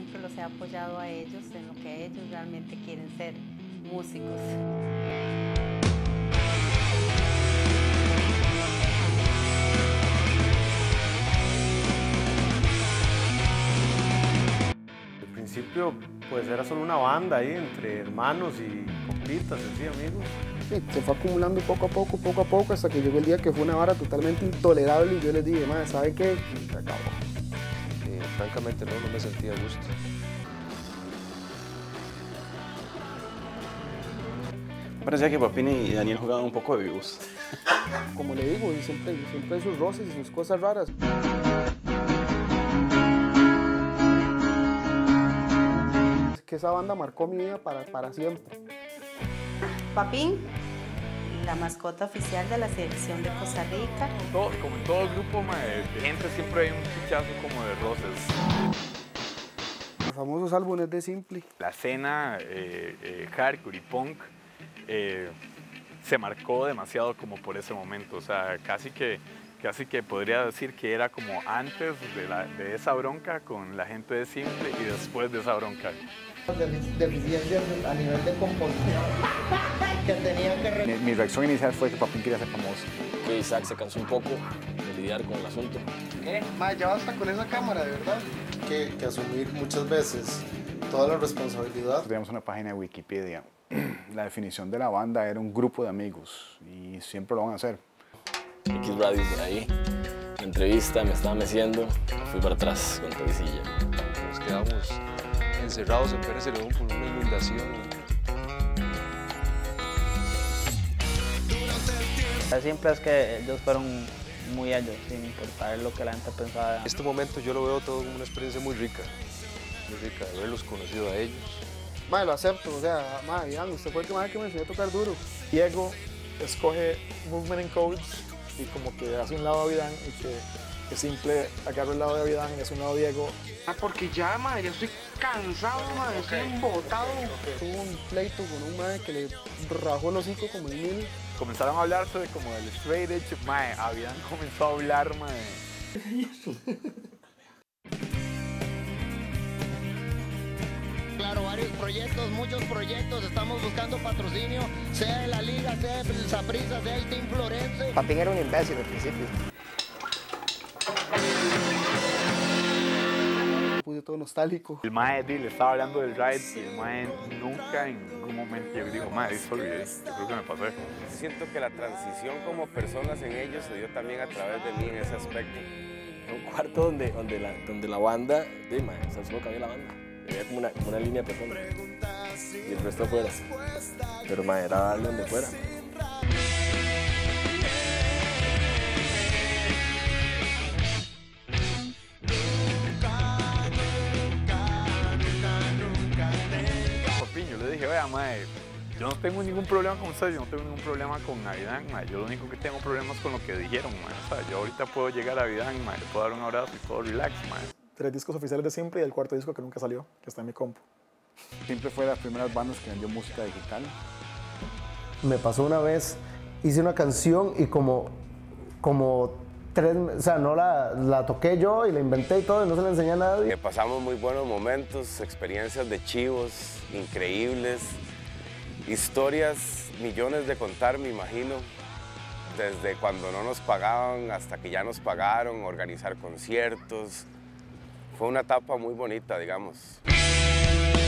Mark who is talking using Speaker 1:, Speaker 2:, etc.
Speaker 1: siempre los he apoyado a ellos en lo que ellos realmente quieren ser, músicos.
Speaker 2: Al principio pues era solo una banda ahí entre hermanos y compitas, así amigos.
Speaker 3: Sí, se fue acumulando poco a poco, hasta que llegó el día que fue una vara totalmente intolerable y yo les dije, madre, ¿sabe qué? Y se acabó.
Speaker 4: Francamente no me sentía a gusto.
Speaker 5: Parecía que Papín y Daniel jugaban un poco de vivos.
Speaker 3: Como le digo, y siempre hay sus roces y sus cosas raras. Que esa banda marcó mi vida para siempre.
Speaker 1: Papín, la mascota oficial de la selección de Costa Rica.
Speaker 6: Como en todo grupo de gente siempre hay un pichazo como de roces.
Speaker 3: Los famosos álbumes de Simple.
Speaker 6: La escena hardcore y punk se marcó demasiado como por ese momento, o sea, casi que podría decir que era como antes de esa bronca con la gente de Simple y después de esa bronca.
Speaker 7: Deficiencias a nivel de composición que tenían que...
Speaker 8: Mi reacción inicial fue que Papín quería ser famoso.
Speaker 4: Que Isaac se cansó un poco de lidiar con el asunto.
Speaker 3: Ya basta con esa cámara, de verdad.
Speaker 2: Que asumir muchas veces toda la responsabilidad.
Speaker 8: Teníamos una página de Wikipedia. La definición de la banda era un grupo de amigos y siempre lo van a hacer.
Speaker 4: X Radio por ahí, la entrevista, me estaba meciendo, fui para atrás con tovisilla.
Speaker 9: Nos quedamos encerrados en Pérez Celedón por una inundación.
Speaker 10: Siempre es que ellos fueron muy ellos, sin importar lo que la gente pensaba.
Speaker 9: Este momento yo lo veo todo como una experiencia muy rica de haberlos conocido a ellos.
Speaker 3: Madre, lo acepto, o sea, madre, Iván, usted fue el que me enseñó a tocar duro.
Speaker 11: Diego escoge Movement and Codes y como que hace un lado a Vidán y que Simple agarra el lado de Vidán y hace un lado Diego.
Speaker 3: Porque ya, madre, ya estoy cansado, madre, estoy embotado. Tuvo un pleito con un madre que le rajó el hocico como el mil.
Speaker 6: Comenzaron a hablarse de como del straight edge, habían comenzado a hablar,
Speaker 7: Claro, varios proyectos, muchos proyectos, estamos buscando patrocinio, sea de la liga, sea de Saprissa, sea el Team Florense.
Speaker 3: Papín era un imbécil al principio. Me puse todo nostálgico.
Speaker 6: El mae le estaba hablando del ride y el mae nunca en ningún momento dijo, sorry, yo creo que me pasé.
Speaker 12: Siento que la transición como personas en ellos se dio también a través de mí en ese aspecto.
Speaker 4: Un cuarto donde la banda, solo cabía la banda. Había como una línea de personas y el resto afuera. Pero era darle donde fuera.
Speaker 6: Yo le dije, vea, yo no tengo ningún problema con ustedes, yo no tengo ningún problema con Navidad, yo lo único que tengo problemas con lo que dijeron, o sea, yo ahorita puedo llegar a Navidad, le puedo dar un abrazo y todo relax,
Speaker 11: 3 discos oficiales de Simple y el 4º disco que nunca salió, que está en mi compu.
Speaker 8: Simple fue de las primeras bandas que vendió música digital.
Speaker 7: Me pasó una vez, hice una canción y como 3, o sea, no la toqué yo y la inventé y todo, y no se la enseñé a nadie.
Speaker 12: Pasamos muy buenos momentos, experiencias de chivos increíbles, historias, millones de contar, me imagino. Desde cuando no nos pagaban hasta que ya nos pagaron, organizar conciertos. Fue una etapa muy bonita, digamos.